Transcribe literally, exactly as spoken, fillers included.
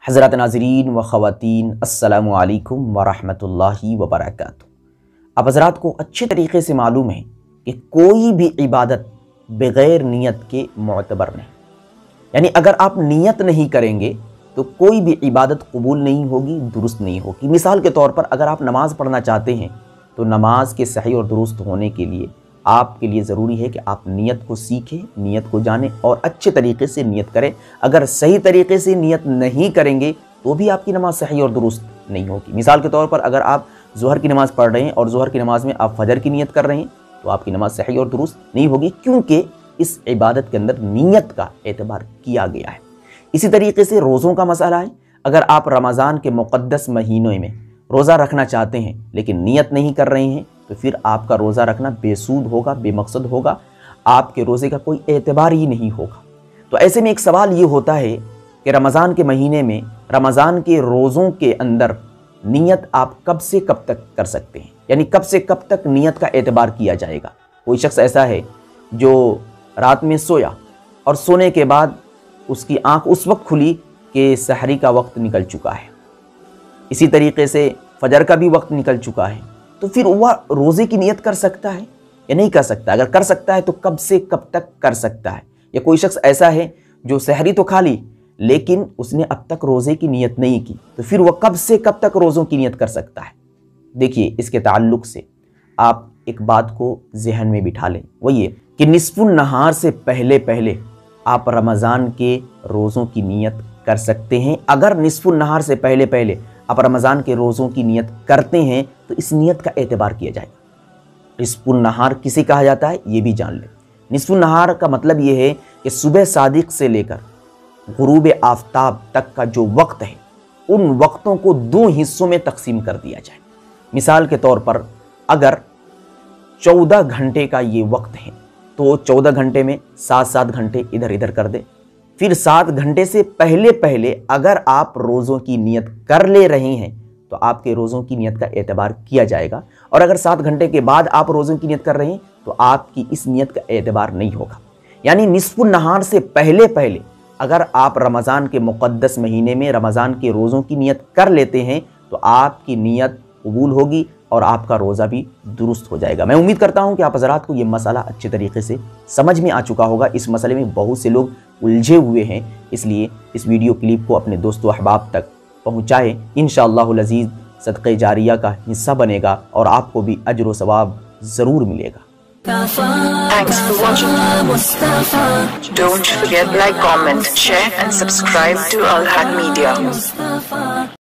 حضرات ناظرین و خواتین، السلام علیکم ورحمۃ اللہ وبرکاتہ۔ اب حضرات کو اچھے طریقے سے معلوم ہے کہ کوئی بھی عبادت بغیر نیت کے معتبر نہیں، یعنی اگر آپ نیت نہیں کریں گے تو کوئی بھی عبادت قبول نہیں ہوگی، درست نہیں ہوگی۔ مثال کے طور پر اگر آپ نماز پڑھنا چاہتے ہیں تو نماز کے صحیح اور درست ہونے کے لیے آپ کے لیے ضروری ہے کہ آپ نیت کو سیکھیں، نیت کو جانیں اور اچھے طریقے سے نیت کریں۔ اگر صحیح طریقے سے نیت نہیں کریں گے تو بھی آپ کی نماز صحیح اور درست نہیں ہوگی۔ مثال کے طور پر اگر آپ ظہر کی نماز پڑھ رہے ہیں اور ظہر کی نماز میں آپ فجر کی نیت کر رہے ہیں تو آپ کی نماز صحیح اور درست نہیں ہوگی، کیونکہ اس عبادت کے اندر نیت کا اعتبار کیا گیا ہے۔ اسی طریقے سے روزوں کا مسئلہ ہے۔ اگر آپ رمضان کے مقدس مہینوں میں روزہ رکھنا چاہتے ہیں لیکن نیت نہیں کر رہے ہیں تو پھر آپ کا روزہ رکھنا بے سود ہوگا، بے مقصد ہوگا، آپ کے روزے کا کوئی اعتبار ہی نہیں ہوگا۔ تو ایسے میں ایک سوال یہ ہوتا ہے کہ رمضان کے مہینے میں رمضان کے روزوں کے اندر نیت آپ کب سے کب تک کر سکتے ہیں، یعنی کب سے کب تک نیت کا اعتبار کیا جائے گا؟ کوئی شخص ایسا ہے جو رات میں سویا اور سونے کے بعد اس کی آنکھ اس وقت کھلی کہ سحری کا وقت نکل چکا ہے، اسی طریقے سے فجر کا بھی وقت نکل چکا ہے، تو پھر وہ روزے کی نیت کر سکتا ہے یا نہیں کر سکتا؟ اگر کر سکتا ہے تو کب سے کب تک کر سکتا ہے؟ یا کوئی شخص ایسا ہے جو سحری تو کھا لی لیکن اس نے اب تک روزے کی نیت نہیں کی، تو پھر وہ کب سے کب تک روزوں کی نیت کر سکتا ہے؟ دیکھیے، اس کے تعلق سے آپ ایک بات کو ذہن میں بٹھا لیں، وہ یہ کہ نصف النہار سے پہلے پہلے آپ رمضان کے روزوں کی نیت کر سکتے ہیں۔ اگر نصف النہار سے پہلے پہلے آپ رمضان کے روزوں کی نیت کرتے ہیں تو اس نیت کا اعتبار کیا جائے گا۔ نصف النہار کسے کہا جاتا ہے یہ بھی جان لیں۔ نصف النہار کا مطلب یہ ہے کہ صبح صادق سے لے کر غروب آفتاب تک کا جو وقت ہے ان وقتوں کو دو حصوں میں تقسیم کر دیا جائے۔ مثال کے طور پر اگر چودہ گھنٹے کا یہ وقت ہے تو چودہ گھنٹے میں سات سات گھنٹے ادھر ادھر کر دیں، پھر سات گھنٹے سے پہلے پہلے اگر آپ روزوں کی نیت کر لے رہے ہیں تو آپ کے روزوں کی نیت کا اعتبار کیا جائے گا، اور اگر سات گھنٹے کے بعد آپ روزوں کی نیت کر رہے ہیں تو آپ کی اس نیت کا اعتبار نہیں ہوگا۔ یعنی نصف النہار سے پہلے پہلے اگر آپ رمضان کے مقدس مہینے میں رمضان کے روزوں کی نیت کر لیتے ہیں تو آپ کی نیت قبول ہوگی اور آپ کا روزہ بھی درست ہو جائے گا۔ میں امید کرتا ہوں کہ آپ حضرات کو یہ مسئلہ اچھے طریقے سے سمجھ میں آ چکا ہوگا۔ اس مسئلے میں بہت سے لوگ الجھے ہوئے ہیں، اس لیے اس ویڈیو کلپ کو اپنے دوست و احباب تک پہنچائیں۔ انشاءاللہ العزیز صدقہ جاریہ کا حصہ بنے گا اور آپ کو بھی اجر و ثواب ضرور ملے گا۔ Thanks for watching Mustafa. Don't forget like, comment, share and subscribe to Al Had Media.